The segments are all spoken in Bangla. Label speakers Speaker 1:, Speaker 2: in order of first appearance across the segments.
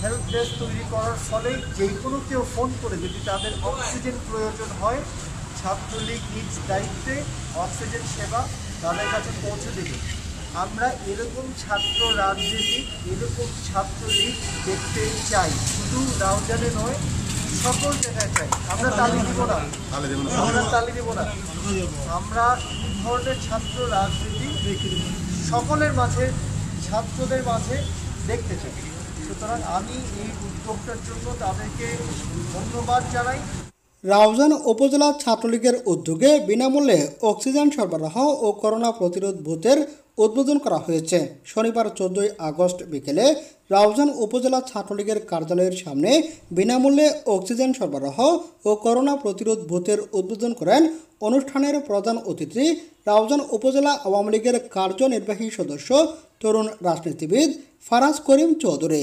Speaker 1: হেল্প ডেস্ক তৈরি করার ফলে যে কোনো কেউ ফোন করে যদি তাদের অক্সিজেন প্রয়োজন হয়, ছাত্রলীগ নিজ দায়িত্বে অক্সিজেন সেবা তাদের কাছে পৌঁছে দেবে। আমরা এরকম ছাত্র রাজনীতি, এরকম ছাত্রলীগ দেখতে চাই, শুধু রাউজানে নয়, সকল জায়গায় চাই। আমরা তালি দিব না, আমরা তালি দিব না। আমরা এই ধরনের ছাত্র রাজনীতি সকলের মাঝে, ছাত্রদের মাঝে দেখতে চাই। সুতরাং আমি এই উদ্যোগটার জন্য তাদেরকে ধন্যবাদ জানাই।
Speaker 2: রাউজান উপজেলা ছাত্রলীগের উদ্যোগে বিনামূল্যে অক্সিজেন সরবরাহ ও করোনা প্রতিরোধ বুথের উদ্বোধন করা হয়েছে। শনিবার 14 আগস্ট বিকেলে রাউজান উপজেলা ছাত্রলীগের কার্যালয়ের সামনে বিনামূল্যে অক্সিজেন সরবরাহ ও করোনা প্রতিরোধ বুথের উদ্বোধন করেন অনুষ্ঠানের প্রধান অতিথি রাউজান উপজেলা আওয়ামী লীগের কার্যনির্বাহী সদস্য তরুণ রাজনীতিবিদ ফারাজ করিম চৌধুরী।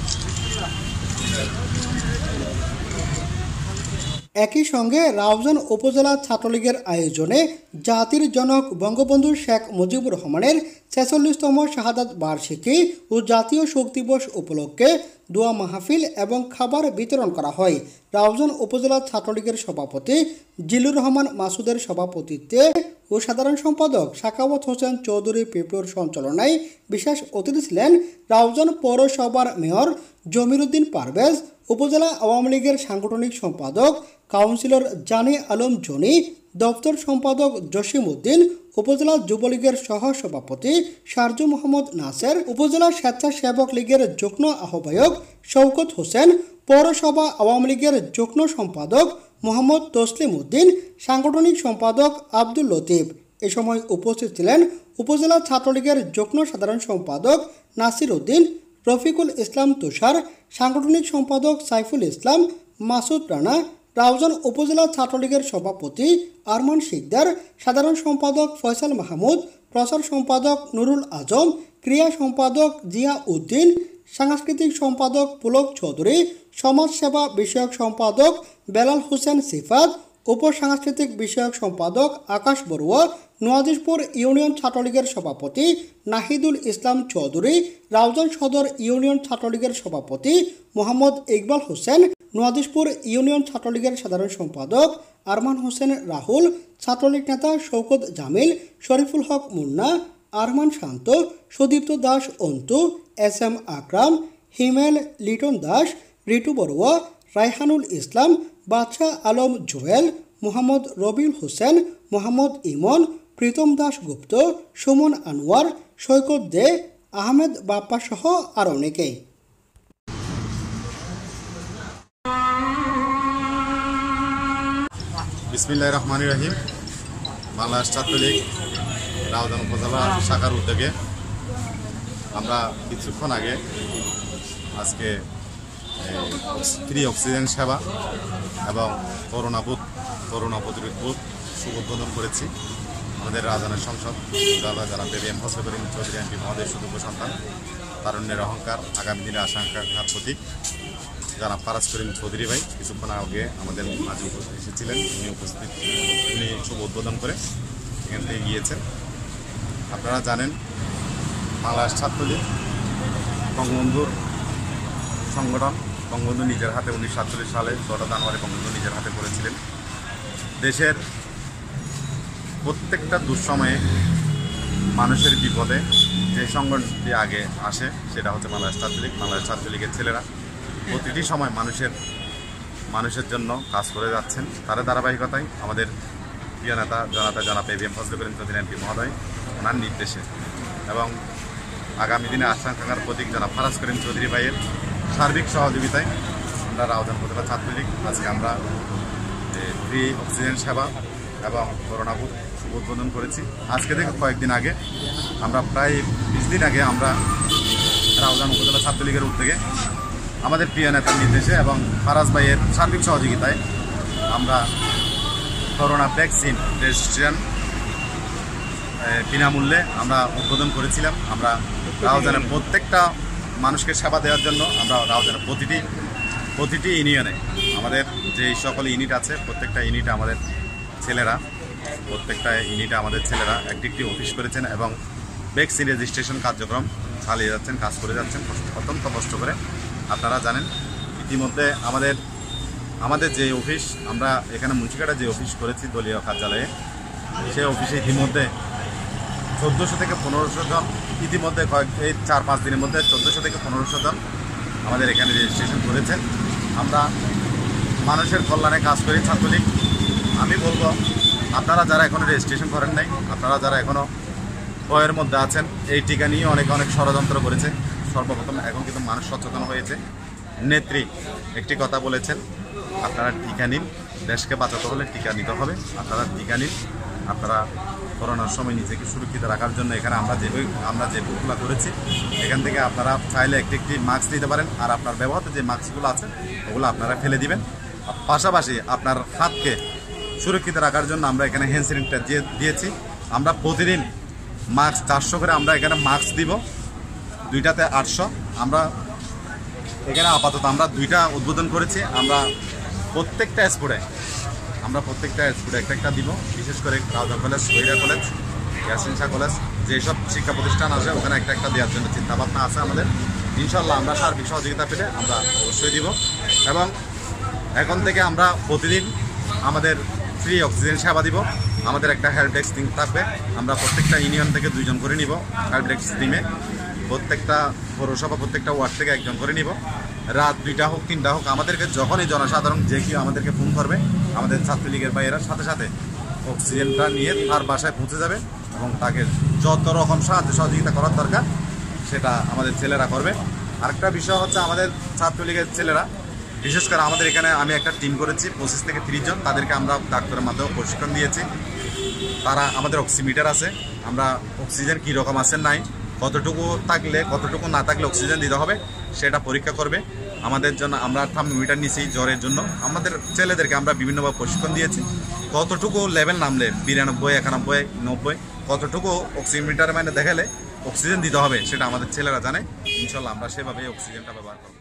Speaker 2: একই সঙ্গে রাউজান উপজেলা ছাত্রলীগের আয়োজনে জাতির জনক বঙ্গবন্ধু শেখ মুজিবুর রহমানের ৪৬তম শাহাদাত বার্ষিকী ও জাতীয় শোক দিবস উপলক্ষে দোয়া মাহফিল এবং খাবার বিতরণ করা হয়। রাউজান উপজেলা ছাত্রলীগের সভাপতি জিলুর রহমান মাসুদের সভাপতিত্বে ও সাধারণ সম্পাদক সাখাওয়াত হোসেন চৌধুরী পিপলুর সঞ্চালনায় বিশেষ অতিথি ছিলেন রাউজান পৌরসভার মেয়র জমির উদ্দিন পারভেজ, উপজেলা আওয়ামী লীগের সাংগঠনিক সম্পাদক কাউন্সিলর জানি আলম জনি, দপ্তর সম্পাদক জসিম উদ্দিন, উপজেলা যুবলীগের সহ সভাপতি শারজু মোহাম্মদ নাসের, উপজেলা স্বেচ্ছাসেবক লীগের যুগ্ম আহ্বায়ক শওকত হোসেন, পৌরসভা আওয়ামী লীগের যুগ্ম সম্পাদক মোহাম্মদ তসলিম উদ্দিন, সাংগঠনিক সম্পাদক আব্দুল লতিফ। এ সময় উপস্থিত ছিলেন উপজেলা ছাত্রলীগের যুগ্ম সাধারণ সম্পাদক নাসির উদ্দিন, রফিকুল ইসলাম তুষার, সাংগঠনিক সম্পাদক সাইফুল ইসলাম, মাসুদ রানা, রাউজান উপজেলা ছাত্রলীগের সভাপতি আরমান শিকদার, সাধারণ সম্পাদক ফয়সাল মাহমুদ, প্রচার সম্পাদক নুরুল আজম, ক্রিয়া সম্পাদক জিয়া উদ্দিন, সাংস্কৃতিক সম্পাদক পুলক চৌধুরী, সমাজসেবা বিষয়ক সম্পাদক বেলাল হোসেন সিফাত, উপসাংস্কৃতিক বিষয়ক সম্পাদক আকাশ বড়ুয়া, নোয়াদিসপুর ইউনিয়ন ছাত্রলীগের সভাপতি নাহিদুল ইসলাম চৌধুরী, রাউজান সদর ইউনিয়ন ছাত্রলীগের সভাপতি মোহাম্মদ ইকবাল হোসেন, নোয়াদিসপুর ইউনিয়ন ছাত্রলীগের সাধারণ সম্পাদক আরমান হোসেন রাহুল, ছাত্রলীগ নেতা শওকত জামিল, শরীফুল হক মুন্না, আরমান শান্ত, সুদীপ্ত দাস অন্তু, এস এম আকরাম, হিমেল লিটন দাস, রিটু বড়ুয়া, রায়হানুল ইসলাম, বাদশাহ আলম জুয়েল, মোহাম্মদ রবিউল হোসেন, মোহাম্মদ ইমন, প্রীতম দাস গুপ্ত, সুমন আনোয়ার, সৈকত দে, আহমেদ বাপ্পা সহ আরও অনেকেই।
Speaker 3: বিসমিল্লাহির রহমানির রহিম। বাংলাদেশ ছাত্রলীগ রাউজান উপজেলা শাখার উদ্যোগে আমরা কিছুক্ষণ আগে আজকে ফ্রি অক্সিজেন সেবা এবং করোনা প্রতিরোধ বুথ শুভ উদ্বোধন করেছি। আমাদের রাউজানের সংসদ যারা বেবি এম ফজলে করিম চৌধুরী এমপি মহোদয় সুযোগ্য সন্তান, তারুণ্যের অহংকার, আগামী দিনে আশঙ্কার প্রতীক যারা ফারাজ করিম চৌধুরী ভাই কিছুক্ষণ আগে আমাদের মাঝে এসেছিলেন। উনি শুভ উদ্বোধন করে এখান থেকে গিয়েছেন। আপনারা জানেন বাংলাদেশ ছাত্রলীগ বঙ্গবন্ধুর সংগঠন। বঙ্গবন্ধু নিজের হাতে 1947 সালে 6 জানুয়ারি বঙ্গবন্ধু নিজের হাতে করেছিলেন। দেশের প্রত্যেকটা দুঃসময়ে মানুষের বিপদে যে সংগঠনটি আগে আসে সেটা হচ্ছে বাংলাদেশ ছাত্রলীগ। বাংলাদেশ ছাত্রলীগের ছেলেরা প্রতিটি সময় মানুষের জন্য কাজ করে যাচ্ছেন। তার ধারাবাহিকতায় আমাদের প্রিয় নেতা জনাব বেবি এম ফজলে করিম চৌধুরী এমপি মহোদয় ওনার নির্দেশে এবং আগামী দিনে আশঙ্কার প্রতীক জনাব ফারাজ করিম চৌধুরী ভাইয়ের সার্বিক সহযোগিতায় আমরা রাউজান উপজেলা ছাত্রলীগ আজকে আমরা ফ্রি অক্সিজেন সেবা এবং করোনা বুথ শুভ উদ্বোধন করেছি। আজকে থেকে কয়েকদিন আগে আমরা প্রায় 20 দিন আগে আমরা রাউজান উপজেলা ছাত্রলীগের উদ্যোগে আমাদের প্রিয় নেতার নির্দেশে এবং ফারাজ ভাইয়ের সার্বিক সহযোগিতায় আমরা করোনা ভ্যাকসিন রেজিস্ট্রেশন বিনামূল্যে আমরা উদ্বোধন করেছিলাম। আমরা রাউজানের প্রত্যেকটা মানুষকে সেবা দেওয়ার জন্য আমরা রাউজানের প্রতিটি ইউনিয়নে আমাদের যে সকল ইউনিট আছে প্রত্যেকটা ইউনিটে আমাদের ছেলেরা একটি অফিস করেছেন এবং ভ্যাকসিন রেজিস্ট্রেশন কার্যক্রম চালিয়ে যাচ্ছেন, কাজ করে যাচ্ছেন অত্যন্ত কষ্ট করে। আপনারা জানেন ইতিমধ্যে আমাদের যে অফিস, আমরা এখানে মুন্সিঘাটে যে অফিস করেছি দলীয় কার্যালয়ে, সেই অফিসে ইতিমধ্যে 1400 থেকে 1500 জন ইতিমধ্যে এই 4-5 দিনের মধ্যে 1400 থেকে 1500 জন আমাদের এখানে রেজিস্ট্রেশন করেছেন। আমরা মানুষের কল্যাণে কাজ করি ছাত্রলীগ। আমি বলবো আপনারা যারা এখনও রেজিস্ট্রেশন করেন নাই, আপনারা যারা এখনও ভয়ের মধ্যে আছেন, এই টিকা নিয়ে অনেক ষড়যন্ত্র করেছে। সর্বপ্রথম এখন কিন্তু মানুষ সচেতন হয়েছে। নেত্রী একটি কথা বলেছেন, আপনারা টিকা নিন, দেশকে বাঁচাতে হলে টিকা নিতে হবে। আপনারা টিকা নিন। আপনারা করোনার সময় নিজেকে সুরক্ষিত রাখার জন্য এখানে আমরা যে বুথগুলো করেছি, এখান থেকে আপনারা চাইলে একটি মাস্ক নিতে পারেন। আর আপনার ব্যবহৃত যে মাস্কগুলো আছে ওগুলো আপনারা ফেলে দিবেন। পাশাপাশি আপনার হাতকে সুরক্ষিত রাখার জন্য আমরা এখানে হ্যান্ড স্যানিটাইজার দিয়েছি। আমরা প্রতিদিন মাস্ক 400 করে আমরা এখানে মাস্ক দিব, 2টাতে 800। আমরা এখানে আপাতত আমরা 2টা উদ্বোধন করেছি। আমরা প্রত্যেকটা স্পোর্টে একটা দিব। বিশেষ করে Raozan college, Bahira college, Yasin Shah college, যেসব শিক্ষা প্রতিষ্ঠান আছে ওখানে একটা দেওয়ার জন্য চিন্তাভাবনা আছে আমাদের। ইনশাল্লাহ আমরা সার্বিক সহযোগিতা পেলে আমরা অবশ্যই দিব। এবং এখন থেকে আমরা প্রতিদিন আমাদের ফ্রি অক্সিজেন সেবা দিব। আমাদের একটা হেল্প ডেস্ক টিম থাকবে। আমরা প্রত্যেকটা ইউনিয়ন থেকে 2 জন করে নিব হেল্প ডেস্ক টিমে। প্রত্যেকটা পৌরসভা, প্রত্যেকটা ওয়ার্ড থেকে 1 জন করে নিব। রাত 2টা হোক 3টা হোক, আমাদেরকে যখনই জনসাধারণ যে কেউ আমাদেরকে ফোন করবে, আমাদের ছাত্রলীগের ভাইয়েরা সাথে সাথে অক্সিজেনটা নিয়ে তার বাসায় পৌঁছে যাবে এবং তাকে যত রকম সাহায্য সহযোগিতা করার দরকার সেটা আমাদের ছেলেরা করবে। আরেকটা বিষয় হচ্ছে, আমাদের ছাত্রলীগের ছেলেরা, বিশেষ করে আমাদের এখানে আমি একটা টিম করেছি 25 থেকে 30 জন। তাদেরকে আমরা ডাক্তারের মাধ্যমে প্রশিক্ষণ দিয়েছি। তারা আমাদের অক্সিমিটার আছে, আমরা অক্সিজেন কী রকম আছে নাই, কতটুকু থাকলে কতটুকু না থাকলে অক্সিজেন দিতে হবে সেটা পরীক্ষা করবে আমাদের জন্য। আমরা থার্মোমিটার নিয়েছি জ্বরের জন্য। আমাদের ছেলেদেরকে আমরা বিভিন্নভাবে প্রশিক্ষণ দিয়েছি। কতটুকু লেভেল নামলে 92, 91, 90 কতটুকু অক্সিমিটার মানে দেখালে অক্সিজেন দিতে হবে সেটা আমাদের ছেলেরা জানে। ইনশাল্লাহ আমরা সেভাবে অক্সিজেনটা ব্যবহার করব।